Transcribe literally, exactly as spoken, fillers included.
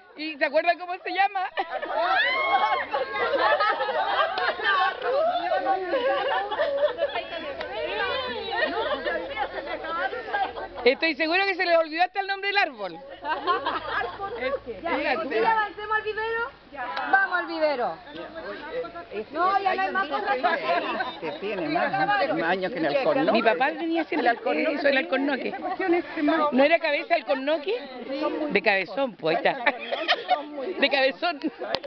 ¿Y se acuerdan cómo se llama? Estoy seguro que se les olvidó hasta el nombre del árbol. Ya, ya avancemos al vivero. Vamos al vivero. No, ya no hay más cosas. Que tiene más, más años que el alcornoque. Mi papá venía haciendo eso, el alcornoque. ¿No era cabeza alcornoque? De cabezón, pues ahí está. De cabezón.